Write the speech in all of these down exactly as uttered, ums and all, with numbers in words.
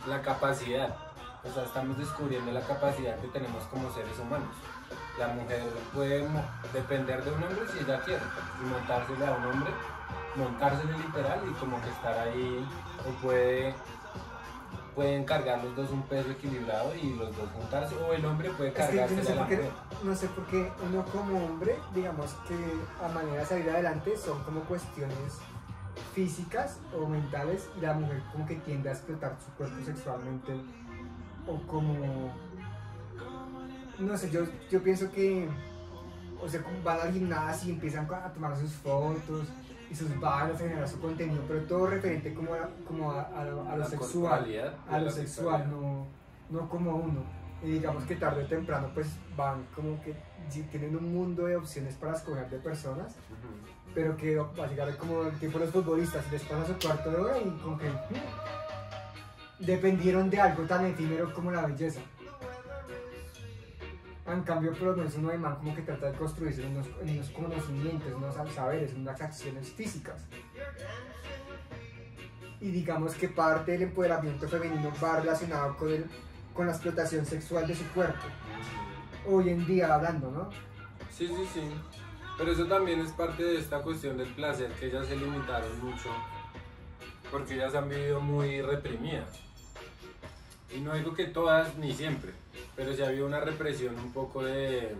la capacidad, o sea, estamos descubriendo la capacidad que tenemos como seres humanos. La mujer puede depender de un hombre si ella quiere y montársele a un hombre, montársele literal y como que estar ahí, o puede, pueden cargar los dos un peso equilibrado y los dos juntarse, o el hombre puede Es que yo no cargársele sé a la por qué, mujer. no sé por qué uno como hombre, digamos que a manera de salir adelante son como cuestiones físicas o mentales, y la mujer como que tiende a explotar su cuerpo sexualmente, o como, no sé, yo, yo pienso que, o sea, como van al gimnasio y empiezan a tomar sus fotos y sus bailes, a generar su contenido, pero todo referente como a, como a, a lo, a lo La sexual, corporalidad, a lo la sexual, sexualidad. no, no como uno. Y digamos que tarde o temprano pues van como que si tienen un mundo de opciones para escoger de personas, Ujú. pero que va a llegar como el tiempo de los futbolistas, les pasa su cuarto de hora y como que mm, dependieron de algo tan efímero como la belleza. En cambio, por lo menos uno de man como que trata de construirse en unos, en unos conocimientos, en unos saberes, en unas acciones físicas. Y digamos que parte del empoderamiento femenino va relacionado con, el, con la explotación sexual de su cuerpo. Hoy en día hablando, ¿no? Sí, sí, sí. Pero eso también es parte de esta cuestión del placer, que ellas se limitaron mucho porque ellas han vivido muy reprimidas. Y no digo que todas ni siempre, pero sí había una represión un poco de,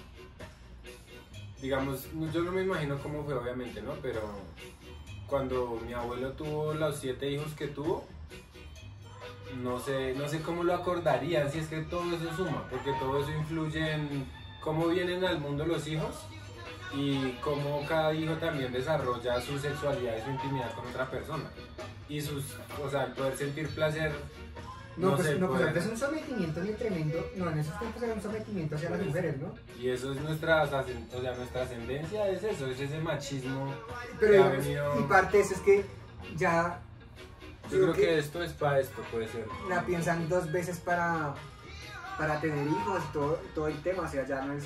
digamos, yo no me imagino cómo fue obviamente, ¿no? Pero cuando mi abuelo tuvo los siete hijos que tuvo, no sé, no sé cómo lo acordarían, si es que todo eso suma, porque todo eso influye en cómo vienen al mundo los hijos y cómo cada hijo también desarrolla su sexualidad y su intimidad con otra persona. Y sus, o sea, el poder sentir placer. No, No pues, sé, no, pues poder- antes un sometimiento bien tremendo, no, en esos tiempos era un sometimiento hacia las Pues, mujeres, ¿no? Y eso es nuestra, ascen- o sea, nuestra ascendencia, es eso, es ese machismo Pero que ha digamos, venido. y parte de eso es que ya Yo creo que esto es para esto, puede ser. la piensan dos veces para, para tener hijos y todo, todo el tema, o sea, ya no es...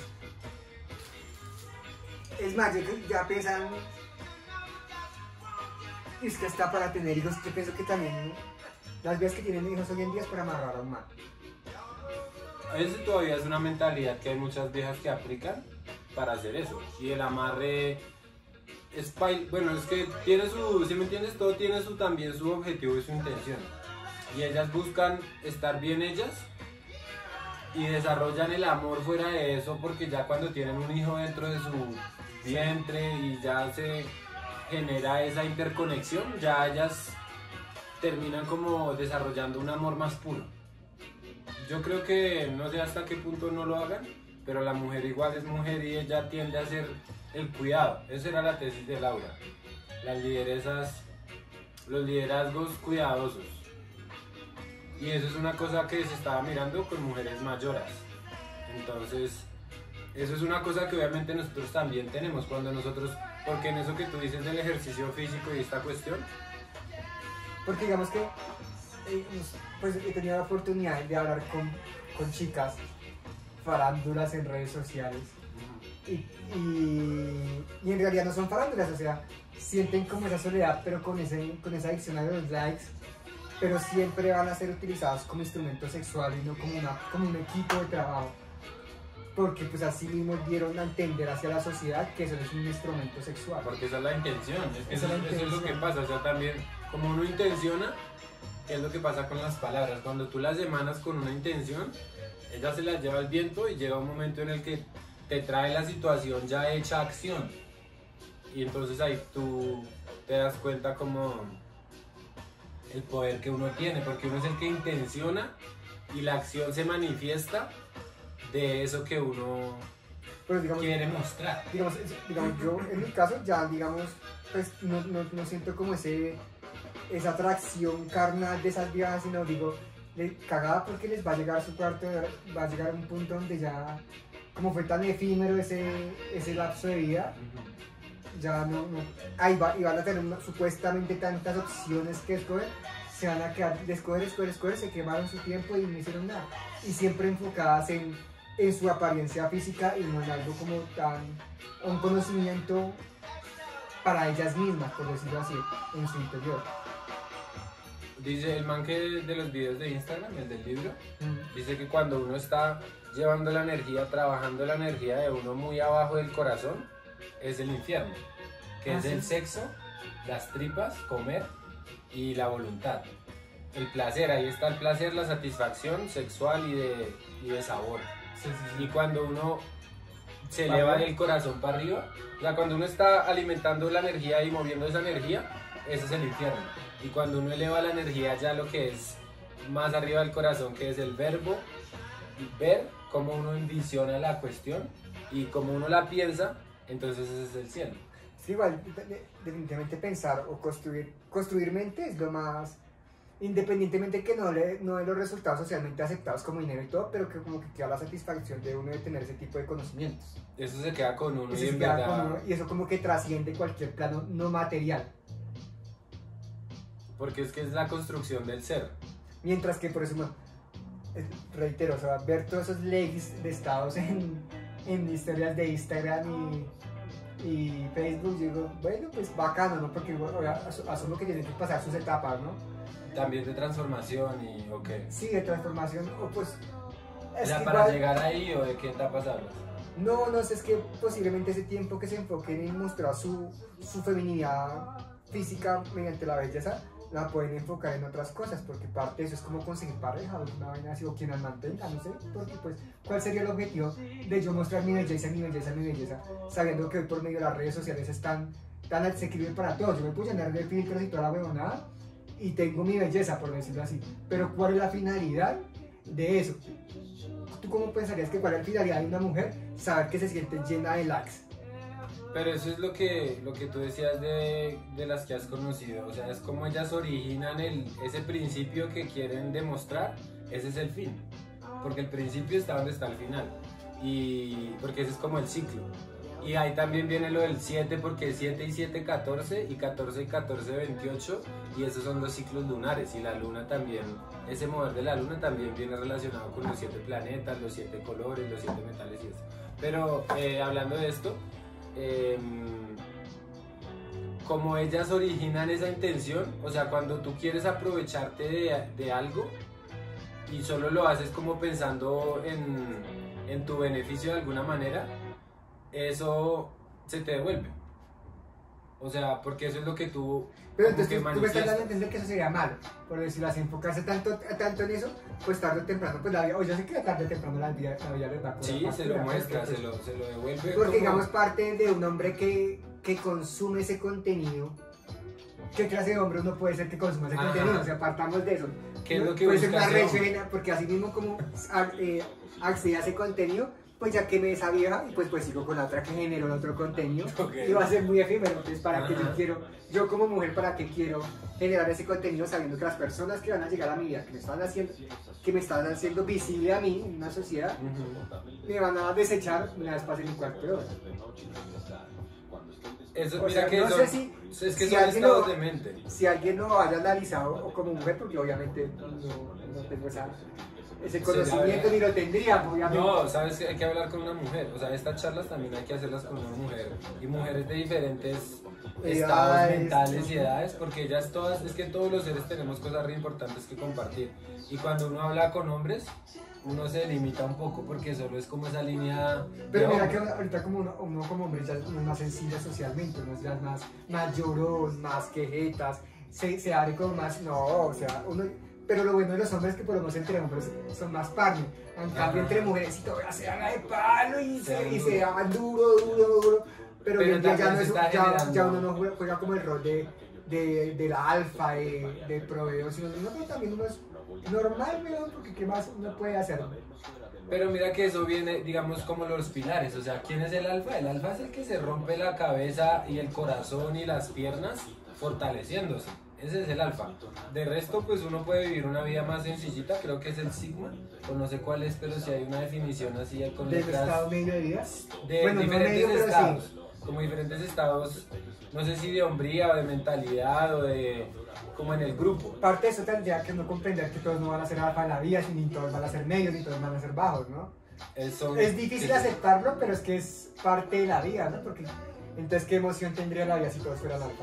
Es más, yo creo que ya piensan... Es que hasta para tener hijos, yo pienso que también las veces que tienen hijos hoy en día es para amarrar a un man. Eso todavía es una mentalidad que hay muchas viejas que aplican para hacer eso. Y el amarre es pail- bueno, es que tiene su, si me entiendes, todo tiene su también su objetivo y su intención. Y ellas buscan estar bien ellas y desarrollan el amor fuera de eso porque ya cuando tienen un hijo dentro de su vientre y ya se genera esa interconexión, ya ellas terminan como desarrollando un amor más puro. Yo creo que no sé hasta qué punto no lo hagan, pero la mujer igual es mujer y ella tiende a hacer el cuidado. Esa era la tesis de Laura. Las lideresas, los liderazgos cuidadosos. Y eso es una cosa que se estaba mirando con mujeres mayoras. Entonces, eso es una cosa que obviamente nosotros también tenemos cuando nosotros, porque en eso que tú dices del ejercicio físico y esta cuestión, Porque digamos que eh, pues he tenido la oportunidad de hablar con, con chicas farándulas en redes sociales y, y, y en realidad no son farándulas, o sea, sienten como esa soledad pero con, ese, con esa adicción a los likes, pero siempre van a ser utilizados como instrumento sexual y no como, una, como un equipo de trabajo, porque pues así mismo dieron a entender hacia la sociedad que eso es un instrumento sexual. porque esa es la intención, es que Esa eso, es la eso es lo que intención. pasa, o sea, también como uno intenciona, es lo que pasa con las palabras, cuando tú las emanas con una intención, ella se las lleva al viento y llega un momento en el que te trae la situación ya hecha acción, y entonces ahí tú te das cuenta como el poder que uno tiene, porque uno es el que intenciona y la acción se manifiesta de eso que uno Pero digamos, quiere mostrar. digamos, digamos, yo en mi caso ya, digamos, pues no, no, no siento como ese, esa atracción carnal de esas viejas, sino digo, le, cagada porque les va a llegar su cuarto, va a llegar a un punto donde ya, como fue tan efímero ese, ese lapso de vida, ya no, no, ahí va, y van a tener una- supuestamente tantas opciones que escoger, se van a quedar de escoger, escoger, escoger, se quemaron su tiempo y no hicieron nada, y siempre enfocadas en, en su apariencia física y no en algo como tan, un conocimiento para ellas mismas, por decirlo así, en su interior. Dice el man que de los videos de Instagram, el del libro, Mm. dice que cuando uno está llevando la energía, trabajando la energía de uno muy abajo del corazón, es el infierno, que Ah, es ¿sí? el sexo, las tripas, comer y la voluntad. El placer, ahí está el placer, la satisfacción sexual y de, y de sabor. Sí, sí, Y cuando uno se ¿Para eleva arriba? el corazón para arriba, o sea, cuando uno está alimentando la energía y moviendo esa energía, ese es el infierno. Y cuando uno eleva la energía ya lo que es más arriba del corazón, que es el verbo, ver cómo uno envisiona la cuestión y cómo uno la piensa, entonces ese es el cielo. Sí, igual, de- de- definitivamente pensar o construir, construir mente es lo más, independientemente que no le no de los resultados socialmente aceptados como dinero y todo, pero que como que queda la satisfacción de uno de tener ese tipo de conocimientos. Eso se queda con uno Y, y se en queda verdad, con uno- y eso como que trasciende cualquier plano no material. porque es que es la construcción del ser. Mientras que por eso, bueno, eh, reitero, o sea, ver todos esos likes de estados en, en historias de Instagram y, y Facebook, yo digo, bueno, pues bacano, ¿no? Porque bueno, asu- asumo que tienen que pasar sus etapas, ¿no? También de transformación y ok. Sí, de transformación, o pues... O es sea, que para igual- llegar ahí o de qué etapas hablas. No, no sé, es que posiblemente ese tiempo que se enfoquen en mostrar su, su feminidad física mediante la belleza, la pueden enfocar en otras cosas, porque parte de eso es como conseguir pareja o una vaina así, o quien las mantenga, no sé, porque pues, ¿cuál sería el objetivo de yo mostrar mi belleza, mi belleza, mi belleza, sabiendo que hoy por medio de las redes sociales están tan asequibles para todos? Yo me puedo llenar de filtros y toda la huevonada, y tengo mi belleza, por decirlo así, pero ¿cuál es la finalidad de eso? ¿Tú cómo pensarías que cuál es la finalidad de una mujer saber que se siente llena de likes? Pero eso es lo que, lo que tú decías de, de las que has conocido, o sea, es como ellas originan el, ese principio que quieren demostrar, ese es el fin, porque el principio está donde está el final, y porque ese es como el ciclo. Y ahí también viene lo del siete, porque siete y siete, catorce, y catorce y catorce, veintiocho, y esos son los ciclos lunares, y la luna también, ese mover de la luna también viene relacionado con los siete planetas, los siete colores, los siete metales y eso. Pero eh, hablando de esto, eh, como ellas originan esa intención, o sea, cuando tú quieres aprovecharte de, de algo y solo lo haces como pensando en, en tu beneficio de alguna manera, eso se te devuelve. O sea, porque eso es lo que tú... Pero como entonces que tú, tú me estás dando a manifiestas. entender que eso sería malo, por decirlo así, enfocarse tanto, tanto en eso, pues tarde o temprano, pues la vida, o yo sé que tarde o temprano la vida, la vida les va a cobrar Sí, se factura, lo muestra, porque, se lo, se lo devuelve. Porque como- digamos parte de un hombre que, que consume ese contenido, ¿qué clase de hombre uno puede ser que consuma ese Ajá. contenido? O sea, partamos de eso. ¿Qué es lo que puede ser busca una ese hombre? rechena, porque así mismo como a- eh, accede a ese contenido, pues ya quemé esa vieja y pues pues sigo con la otra que generó el otro contenido Ok. y va a ser muy efímero. Entonces, ¿para qué yo Ajá. quiero, yo como mujer, para qué quiero generar ese contenido sabiendo que las personas que van a llegar a mi vida, que me están haciendo, que me están haciendo visible a mí en una sociedad, Ujú. me van a desechar una vez pase mi cuarto de hora? Eso, O mira sea, que no son, sé si- es que si son alguien estados lo- de mente. Si alguien no haya analizado o como mujer, porque obviamente no, no tengo esa, ese Sí, conocimiento la ni lo tendría, obviamente. No, sabes que hay que hablar con una mujer. O sea, estas charlas también hay que hacerlas con una mujer. Y mujeres de diferentes estados Edades. mentales y edades, porque ellas todas, es que todos los seres tenemos cosas re importantes que compartir. Y cuando uno habla con hombres, uno se limita un poco porque solo es como esa línea. Pero de mira hombre. que ahorita como uno, uno como hombre ya es uno es más sensible socialmente, uno es ya más, más llorón, más quejetas, se, se abre como más, no, o sea, uno, pero lo bueno de los hombres es que por lo menos entre hombres son más partner, en cambio Ajá. entre mujeres si todavía se haga de palo y Se se, dan y duro. se hagan duro, duro, duro, pero, Pero hoy en día ya, también no se es, está ya, generando- ya uno no juega, juega como el rol de, de, de la alfa, de, de proveedor, sino no, pero también uno es normal, weón, porque qué más uno puede hacer. Pero mira que eso viene, digamos, como los pilares. O sea, ¿quién es el alfa? El alfa es el que se rompe la cabeza y el corazón y las piernas fortaleciéndose. Ese es el alfa. De resto, pues uno puede vivir una vida más sencillita, creo que es el sigma, o no sé cuál es, pero si hay una definición así con Del letras estado medio de vida. de Bueno, no diferentes medio, pero sí. estados, como diferentes estados, no sé si de hombría o de mentalidad o de como en el grupo. Parte de eso tendría que no comprender que todos no van a ser alfa en la vida, ni todos van a ser medios, ni todos van a ser bajos, ¿no? Eso- Es difícil sí. aceptarlo, pero es que es parte de la vida, ¿no? Porque entonces, ¿qué emoción tendría la vida si todos fueran alfa?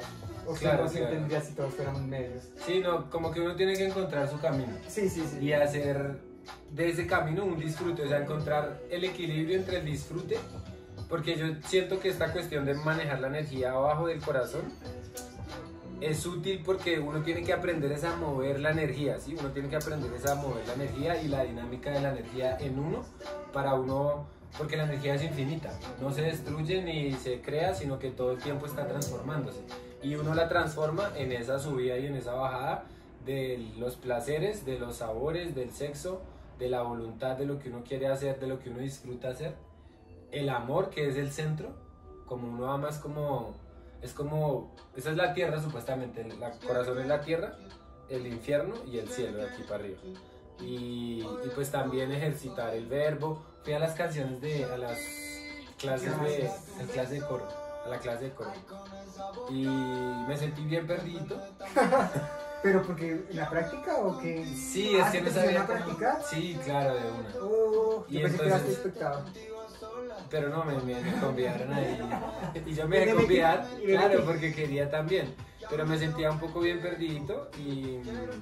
O Claro, que no se claro. entendería si todos fuéramos medios. Sí, no, como que uno tiene que encontrar su camino Sí, sí, sí. y hacer de ese camino un disfrute, o sea, encontrar el equilibrio entre el disfrute, porque yo siento que esta cuestión de manejar la energía abajo del corazón es útil porque uno tiene que aprender es a mover la energía, ¿sí? Uno tiene que aprender es a mover la energía y la dinámica de la energía en uno para uno, porque la energía es infinita, no se destruye ni se crea, sino que todo el tiempo está transformándose y uno la transforma en esa subida y en esa bajada de los placeres, de los sabores, del sexo, de la voluntad, de lo que uno quiere hacer, de lo que uno disfruta hacer, el amor que es el centro, como uno ama es como, es como, esa es la tierra supuestamente, el corazón es la tierra, el infierno y el cielo de aquí para arriba. Y, y pues también ejercitar el verbo, fui a las canciones de, a las clases de, a clase de coro, a la clase de coro, y me sentí bien perdido. ¿Pero porque en la práctica o que...? Sí, es Ah, que ¿te no pusieron sabía a cómo- practicar? Sí, claro, de una. Oh, Y yo pensé que entonces- eras espectador. Pero no, me, me, me convidaron ahí. Y yo me Y dejé me metí- convidar, y me claro, metí. porque quería también. Pero me sentía un poco bien perdidito y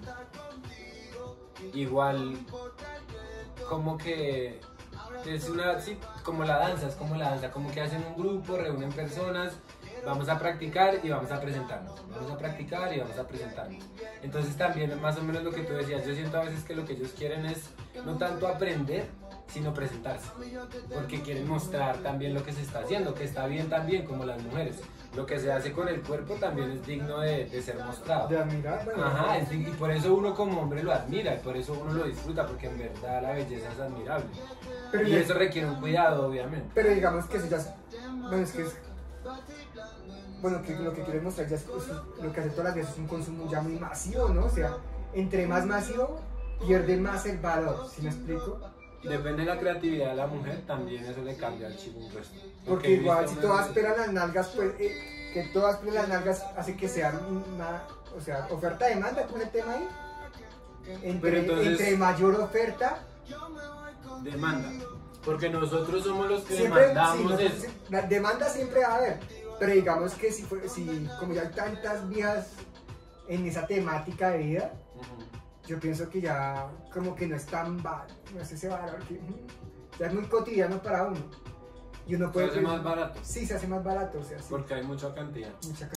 igual como que es una, sí, como la danza, es como la danza, como que hacen un grupo, reúnen personas, vamos a practicar y vamos a presentarnos, vamos a practicar y vamos a presentarnos. Entonces también más o menos lo que tú decías, yo siento a veces que lo que ellos quieren es no tanto aprender, sino presentarse, porque quieren mostrar también lo que se está haciendo, que está bien también, como las mujeres. Lo que se hace con el cuerpo también es digno de, de ser mostrado. De admirar, bueno. Ajá, es dig- y por eso uno como hombre lo admira, y por eso uno lo disfruta, porque en verdad la belleza es admirable. Pero Y ya- eso requiere un cuidado, obviamente. Pero digamos que eso ya es, bueno, es que es, bueno, que lo que quiero mostrar ya es, es- lo que hace todas las veces es un consumo ya muy masivo, ¿no? O sea, entre más masivo, pierde más el valor, ¿sí me explico? Depende de la creatividad de la mujer, también eso le cambia al chico un resto. Porque he igual visto si todas unas- pelan las nalgas, pues, eh, que todas pelan las nalgas hace que sea una, o sea, oferta-demanda, ¿cómo es el tema ahí? Entre, Pero entonces- entre mayor oferta, demanda. Porque nosotros somos los que siempre, sí, demandamos no, eso. la demanda siempre va a haber, pero digamos que si, fue- si como ya hay tantas vías en esa temática de vida, Ujú. yo pienso que ya como que no es tan val, no es ese valor que mm, ya es muy cotidiano para uno y uno Se puede hace más barato, sí, se hace más barato, o sea, sí, porque hay mucha cantidad. mucha